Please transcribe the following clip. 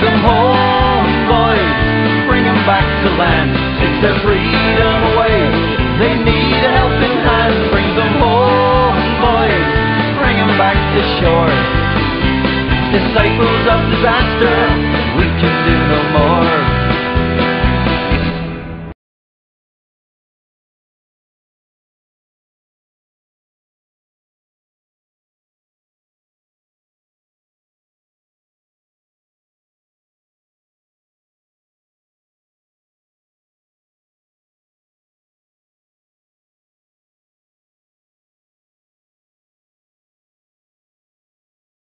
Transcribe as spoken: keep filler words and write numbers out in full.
them home, boys, bring them back to land. Take their freedom away, they need a helping hand. Bring them home, boys, bring them back to shore. Disciples of design.